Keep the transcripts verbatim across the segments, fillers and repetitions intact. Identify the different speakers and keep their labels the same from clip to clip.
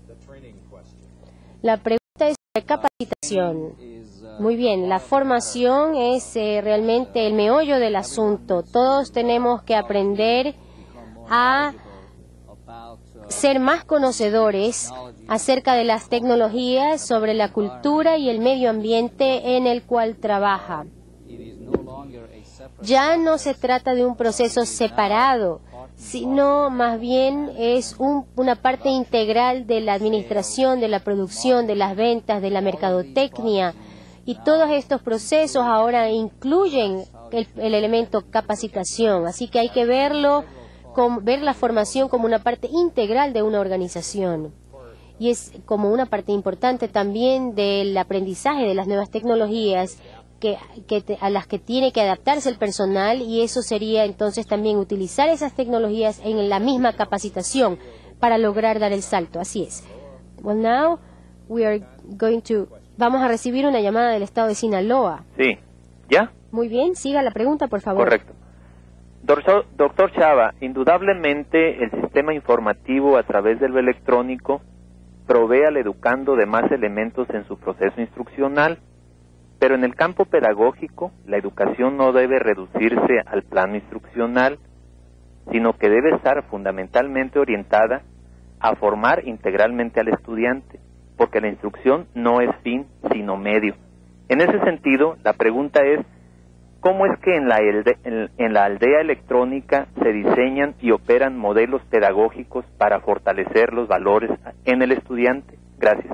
Speaker 1: La pregunta es sobre capacitación. Muy bien, la formación es eh, realmente el meollo del asunto. Todos tenemos que aprender a ser más conocedores acerca de las tecnologías, sobre la cultura y el medio ambiente en el cual trabaja. Ya no se trata de un proceso separado, sino más bien es un, una parte integral de la administración, de la producción, de las ventas, de la mercadotecnia. Y todos estos procesos ahora incluyen el, el elemento capacitación. Así que hay que verlo, como, ver la formación como una parte integral de una organización. Y es como una parte importante también del aprendizaje de las nuevas tecnologías que, que te, a las que tiene que adaptarse el personal, y eso sería entonces también utilizar esas tecnologías en la misma capacitación para lograr dar el salto. Así es. Well, now we are going to... Vamos a recibir una llamada del estado de Sinaloa.
Speaker 2: Sí. ¿Ya?
Speaker 1: Muy bien, siga la pregunta, por favor.
Speaker 2: Correcto. Doctor, doctor Chava, indudablemente el sistema informativo a través de lo electrónico provee al educando de más elementos en su proceso instruccional, pero en el campo pedagógico la educación no debe reducirse al plano instruccional, sino que debe estar fundamentalmente orientada a formar integralmente al estudiante, porque la instrucción no es fin, sino medio. En ese sentido, la pregunta es, ¿cómo es que en la, en, en la aldea electrónica se diseñan y operan modelos pedagógicos para fortalecer los valores en el estudiante? Gracias.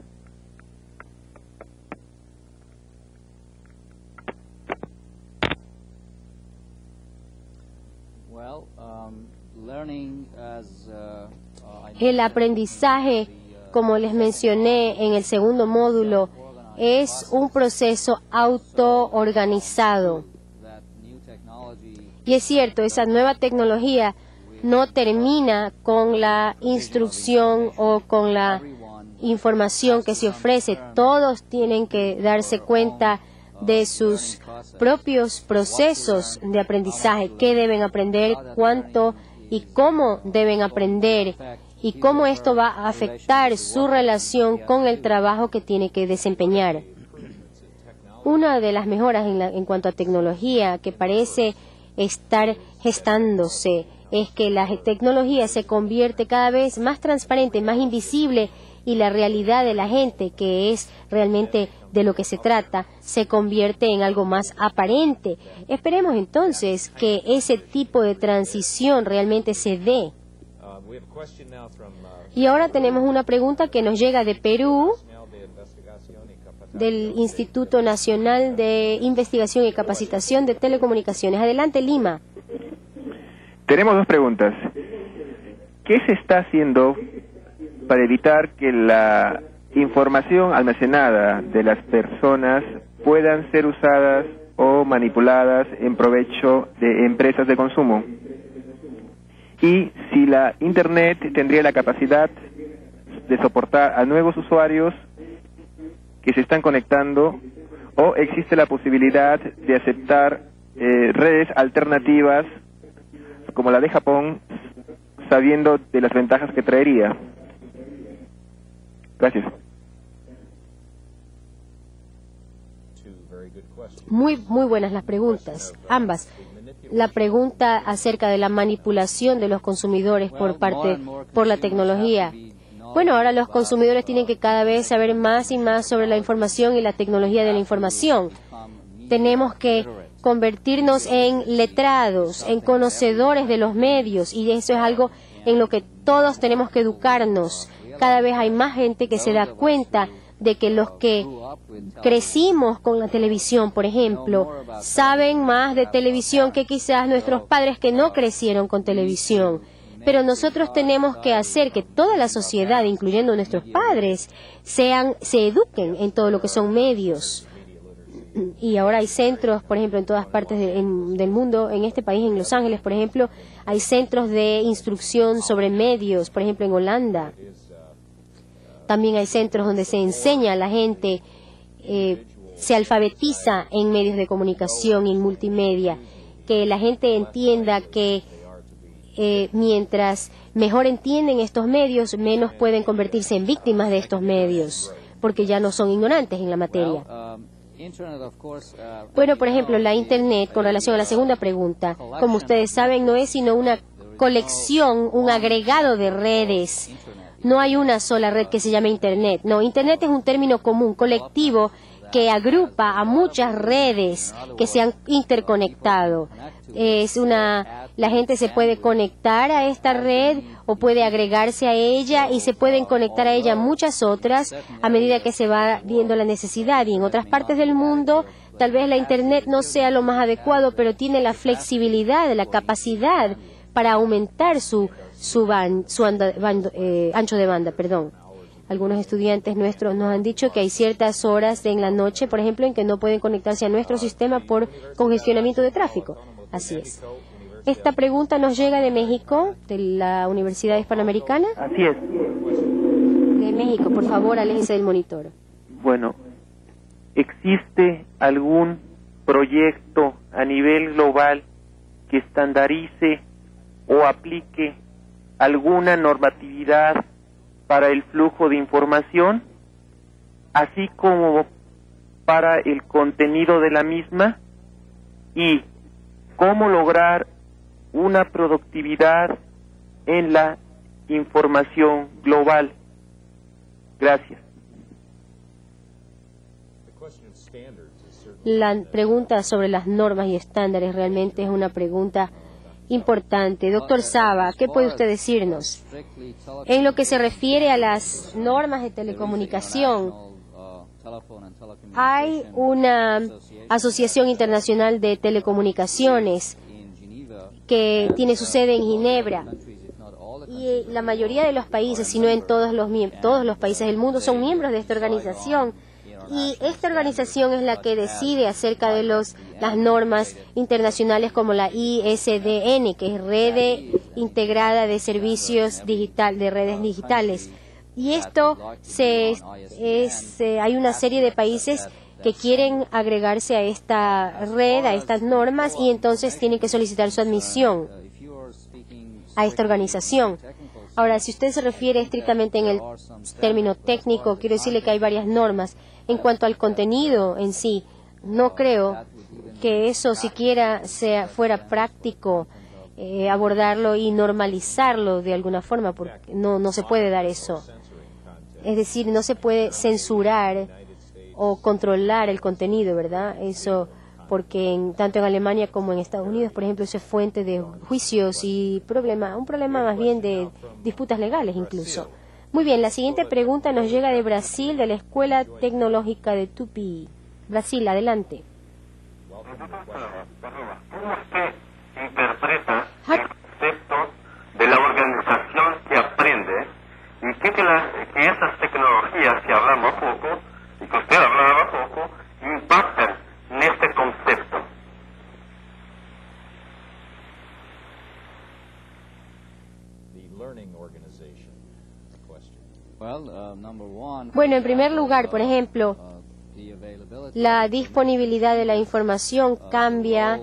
Speaker 1: El aprendizaje, como les mencioné en el segundo módulo, es un proceso autoorganizado. Y es cierto, esa nueva tecnología no termina con la instrucción o con la información que se ofrece. Todos tienen que darse cuenta de sus propios procesos de aprendizaje, qué deben aprender, cuánto y cómo deben aprender, y cómo esto va a afectar su relación con el trabajo que tiene que desempeñar. Una de las mejoras en, la, en cuanto a tecnología que parece estar gestándose es que la tecnología se convierte cada vez más transparente, más invisible, y la realidad de la gente, que es realmente de lo que se trata, se convierte en algo más aparente. Esperemos entonces que ese tipo de transición realmente se dé. Y ahora tenemos una pregunta que nos llega de Perú, del Instituto Nacional de Investigación y Capacitación de Telecomunicaciones. Adelante, Lima.
Speaker 3: Tenemos dos preguntas. ¿Qué se está haciendo para evitar que la información almacenada de las personas puedan ser usadas o manipuladas en provecho de empresas de consumo? Y si la Internet tendría la capacidad de soportar a nuevos usuarios que se están conectando, o existe la posibilidad de aceptar eh, redes alternativas como la de Japón, sabiendo de las ventajas que traería. Gracias.
Speaker 1: Muy, muy buenas las preguntas, ambas. La pregunta acerca de la manipulación de los consumidores por parte, por la tecnología. Bueno, ahora los consumidores tienen que cada vez saber más y más sobre la información y la tecnología de la información. Tenemos que convertirnos en letrados, en conocedores de los medios, y eso es algo en lo que todos tenemos que educarnos. Cada vez hay más gente que se da cuenta de que los que crecimos con la televisión, por ejemplo, saben más de televisión que quizás nuestros padres que no crecieron con televisión. Pero nosotros tenemos que hacer que toda la sociedad, incluyendo nuestros padres, sean, se eduquen en todo lo que son medios. Y ahora hay centros, por ejemplo, en todas partes de, en, del mundo, en este país, en Los Ángeles, por ejemplo, hay centros de instrucción sobre medios, por ejemplo, en Holanda. También hay centros donde se enseña a la gente, eh, se alfabetiza en medios de comunicación y en multimedia, que la gente entienda que eh, mientras mejor entienden estos medios, menos pueden convertirse en víctimas de estos medios, porque ya no son ignorantes en la materia. Bueno, por ejemplo, la Internet, con relación a la segunda pregunta, como ustedes saben, no es sino una colección, un agregado de redes. No hay una sola red que se llame Internet. No, Internet es un término común, colectivo, que agrupa a muchas redes que se han interconectado. Es una, la gente se puede conectar a esta red o puede agregarse a ella y se pueden conectar a ella muchas otras a medida que se va viendo la necesidad. Y en otras partes del mundo, tal vez la Internet no sea lo más adecuado, pero tiene la flexibilidad, la capacidad para aumentar su, su, ban, su anda, bando, eh, ancho de banda, perdón. Algunos estudiantes nuestros nos han dicho que hay ciertas horas en la noche, por ejemplo, en que no pueden conectarse a nuestro sistema por congestionamiento de tráfico. Así es. Esta pregunta nos llega de México, de la Universidad Hispanoamericana.
Speaker 2: Así es.
Speaker 1: De México, por favor, aléjese del monitor.
Speaker 2: Bueno, ¿existe algún proyecto a nivel global que estandarice o aplique alguna normatividad para el flujo de información, así como para el contenido de la misma, y cómo lograr una productividad en la información global? Gracias.
Speaker 1: La pregunta sobre las normas y estándares realmente es una pregunta importante. Doctor Saba, ¿qué puede usted decirnos? En lo que se refiere a las normas de telecomunicación, hay una Asociación Internacional de Telecomunicaciones que tiene su sede en Ginebra. Y la mayoría de los países, si no en todos los, todos los países del mundo, son miembros de esta organización. Y esta organización es la que decide acerca de los, las normas internacionales como la I S D N, que es Red Integrada de Servicios Digital, de Redes Digitales. Y esto se, es, eh, hay una serie de países que quieren agregarse a esta red, a estas normas, y entonces tienen que solicitar su admisión a esta organización. Ahora, si usted se refiere estrictamente en el término técnico, quiero decirle que hay varias normas. En cuanto al contenido en sí, no creo que eso siquiera sea, fuera práctico eh, abordarlo y normalizarlo de alguna forma, porque no, no se puede dar eso. Es decir, no se puede censurar o controlar el contenido, ¿verdad? Eso, porque en, tanto en Alemania como en Estados Unidos, por ejemplo, eso es fuente de juicios y problema, un problema más bien de disputas legales incluso. Muy bien, la siguiente pregunta nos llega de Brasil, de la Escuela Tecnológica de Tupi. Brasil, adelante.
Speaker 4: ¿Cómo usted interpreta el concepto de la organización que aprende y que, que, la, que esas tecnologías que hablamos poco y que usted hablaba poco impactan en este concepto?
Speaker 1: Bueno, en primer lugar, por ejemplo, la disponibilidad de la información cambia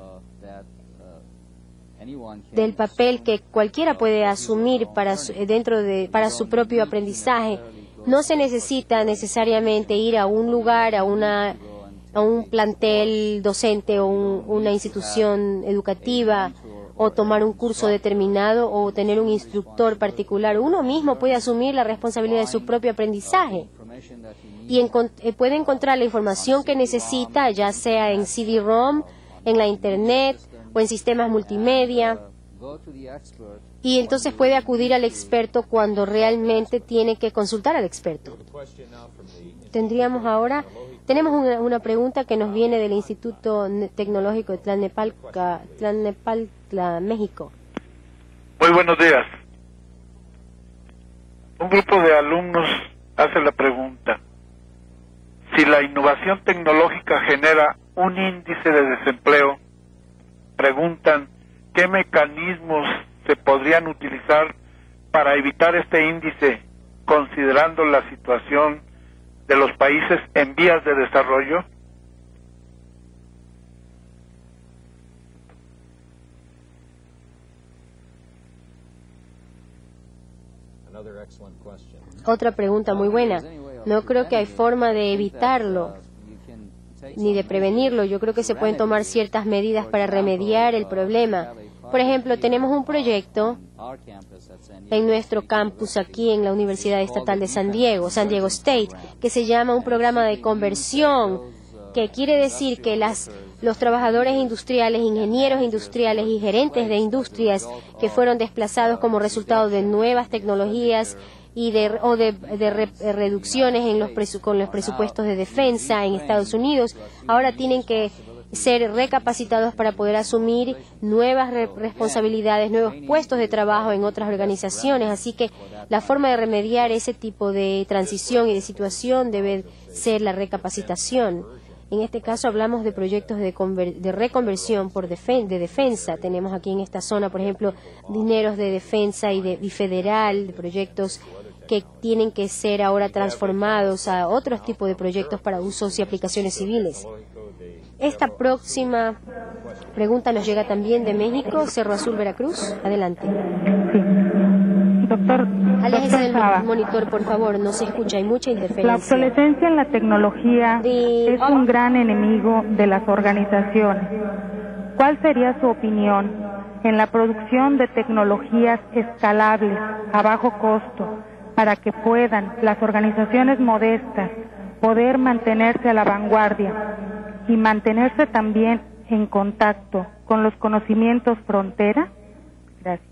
Speaker 1: del papel que cualquiera puede asumir para su, dentro de para su propio aprendizaje. No se necesita necesariamente ir a un lugar, a una a un plantel docente o un, una institución educativa, o tomar un curso determinado o tener un instructor particular. Uno mismo puede asumir la responsabilidad de su propio aprendizaje y encont eh, puede encontrar la información que necesita, ya sea en C D ROM, en la Internet o en sistemas multimedia, y entonces puede acudir al experto cuando realmente tiene que consultar al experto. Tendríamos ahora, tenemos una, una pregunta que nos viene del Instituto Tecnológico de Tlalnepantla, Tlalnepantla, México.
Speaker 5: Muy buenos días. Un grupo de alumnos hace la pregunta: si la innovación tecnológica genera un índice de desempleo, preguntan qué mecanismos se podrían utilizar para evitar este índice, considerando la situación de los países en vías de desarrollo.
Speaker 1: Otra pregunta muy buena. No creo que hay forma de evitarlo ni de prevenirlo. Yo creo que se pueden tomar ciertas medidas para remediar el problema. Por ejemplo, tenemos un proyecto en nuestro campus aquí en la Universidad Estatal de San Diego, San Diego State, que se llama un programa de conversión, que quiere decir que las, los trabajadores industriales, ingenieros industriales y gerentes de industrias que fueron desplazados como resultado de nuevas tecnologías y de, o de, de re, reducciones en los presu, con los presupuestos de defensa en Estados Unidos, ahora tienen que ser recapacitados para poder asumir nuevas re responsabilidades, nuevos puestos de trabajo en otras organizaciones. Así que la forma de remediar ese tipo de transición y de situación debe ser la recapacitación. En este caso hablamos de proyectos de, de reconversión por defen de defensa. Tenemos aquí en esta zona, por ejemplo, dineros de defensa y, de, y federal, de proyectos que tienen que ser ahora transformados a otros tipos de proyectos para usos y aplicaciones civiles. Esta próxima pregunta nos llega también de México, Cerro Azul, Veracruz. Adelante.
Speaker 6: Sí. Doctor,
Speaker 1: Aléjese del
Speaker 6: Saba,
Speaker 1: monitor, por favor, no se escucha, hay mucha interferencia.
Speaker 6: La obsolescencia en la tecnología
Speaker 1: de...
Speaker 6: es un gran enemigo de las organizaciones. ¿Cuál sería su opinión en la producción de tecnologías escalables a bajo costo para que puedan las organizaciones modestas poder mantenerse a la vanguardia y mantenerse también en contacto con los conocimientos frontera? Gracias.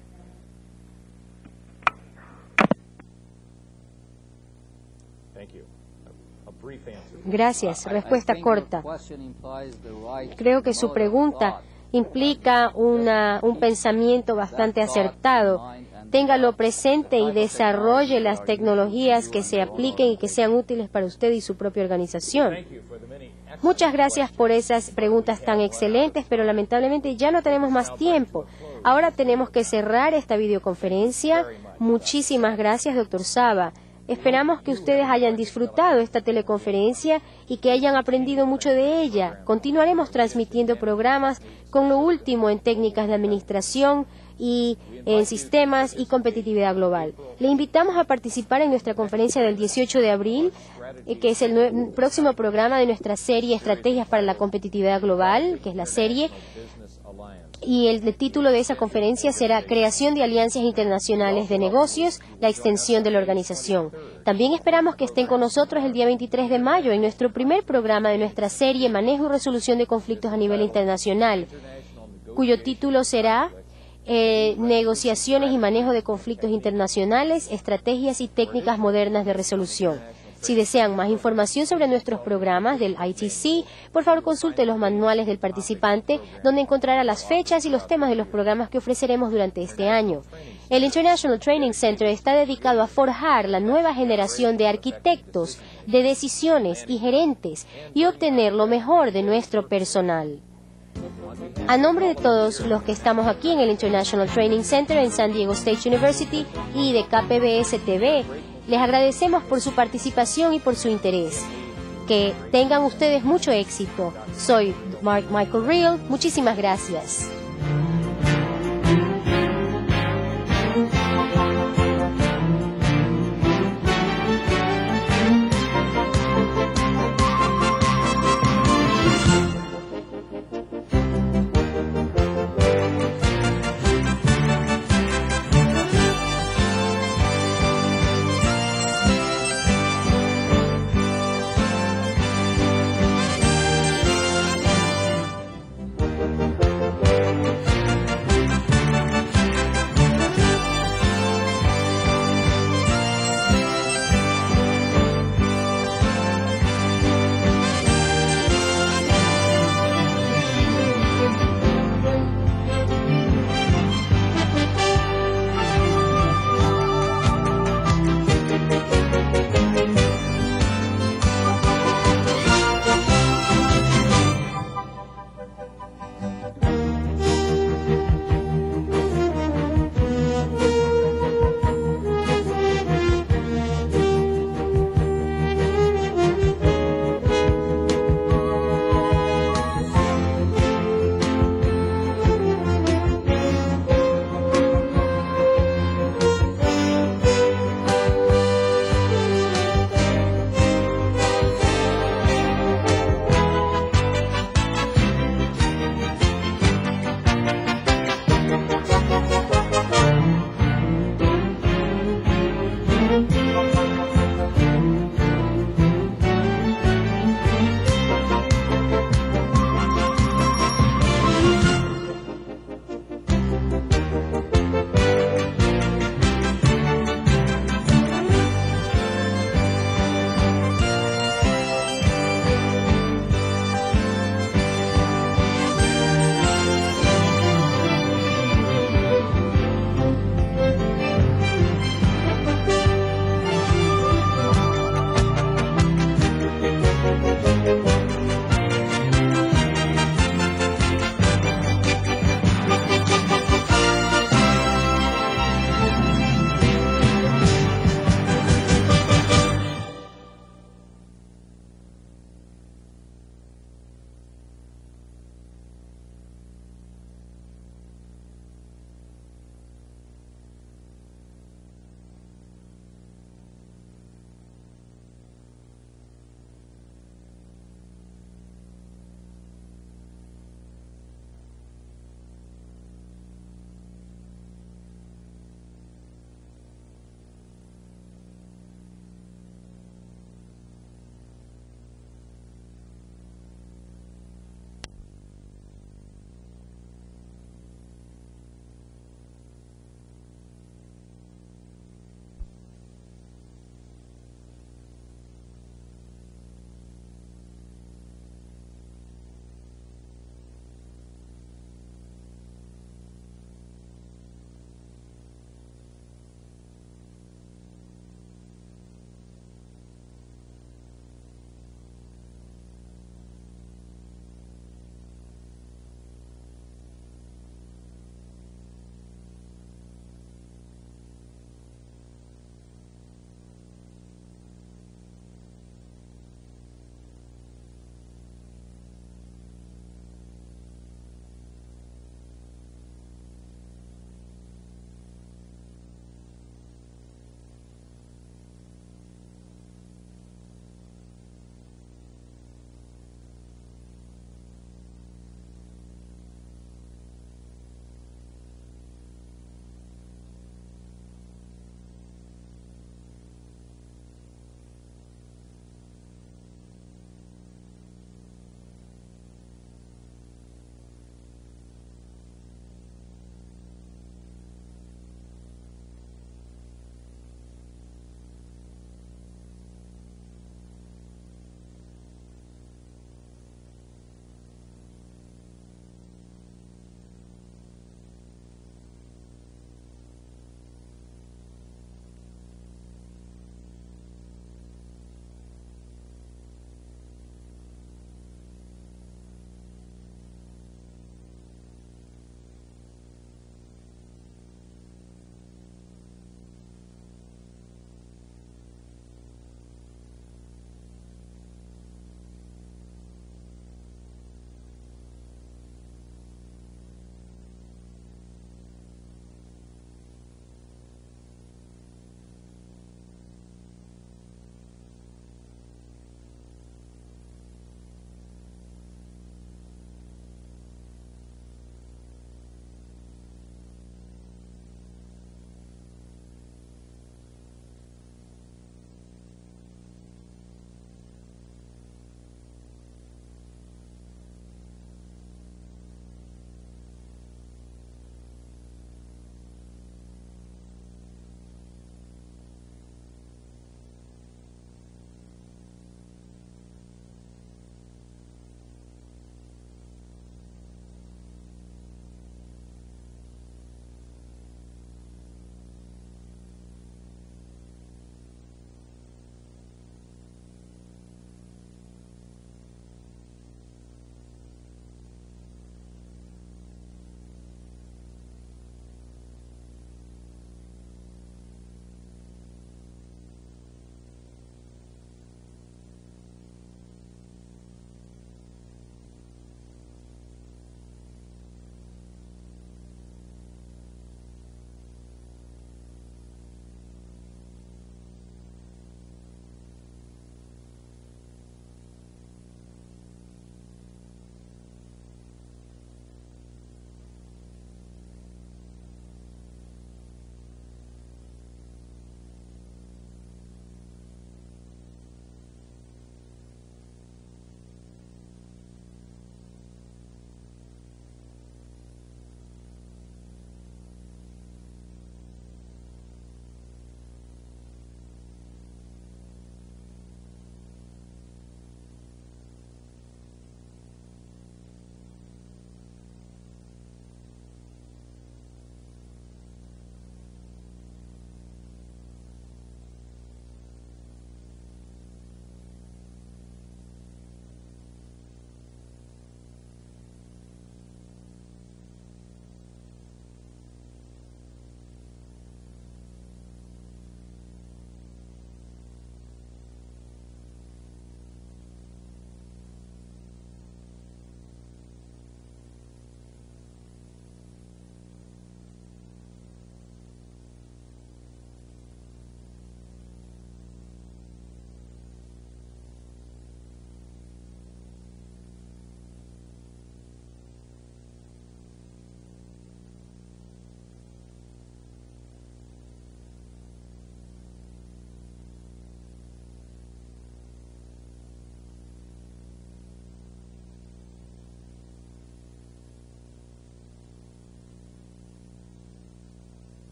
Speaker 1: Gracias. Respuesta corta. Creo que su pregunta implica una, un pensamiento bastante acertado. Téngalo presente y desarrolle las tecnologías que se apliquen y que sean útiles para usted y su propia organización. Muchas gracias por esas preguntas tan excelentes, pero lamentablemente ya no tenemos más tiempo. Ahora tenemos que cerrar esta videoconferencia. Muchísimas gracias, doctor Saba. Esperamos que ustedes hayan disfrutado esta teleconferencia y que hayan aprendido mucho de ella. Continuaremos transmitiendo programas con lo último en técnicas de administración y en sistemas y competitividad global. Le invitamos a participar en nuestra conferencia del dieciocho de abril, eh, que es el próximo programa de nuestra serie Estrategias para la Competitividad Global, que es la serie, y el, el título de esa conferencia será Creación de Alianzas Internacionales de Negocios, la extensión de la organización. También esperamos que estén con nosotros el día veintitrés de mayo en nuestro primer programa de nuestra serie Manejo y Resolución de Conflictos a nivel internacional, cuyo título será Eh, negociaciones y manejo de conflictos internacionales, estrategias y técnicas modernas de resolución. Si desean más información sobre nuestros programas del I T C, por favor consulte los manuales del participante, donde encontrará las fechas y los temas de los programas que ofreceremos durante este año. El International Training Center está dedicado a forjar la nueva generación de arquitectos, de decisiones y gerentes y obtener lo mejor de nuestro personal. A nombre de todos los que estamos aquí en el International Training Center en San Diego State University y de K P B S T V, les agradecemos por su participación y por su interés. Que tengan ustedes mucho éxito. Soy Mark Michael Real. Muchísimas gracias.